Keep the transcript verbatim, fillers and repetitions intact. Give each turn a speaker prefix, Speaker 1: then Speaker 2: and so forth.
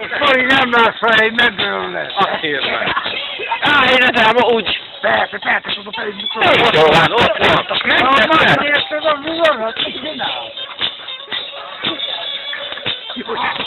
Speaker 1: Hogy nem lesz fej, megölöm lesz.
Speaker 2: Azt írva.
Speaker 3: Á, én ezelem úgy.
Speaker 1: Persze, persze, oda pedig mikor...
Speaker 3: Jó van, ott van.
Speaker 1: Ha már érted a vugarat, mit csinál?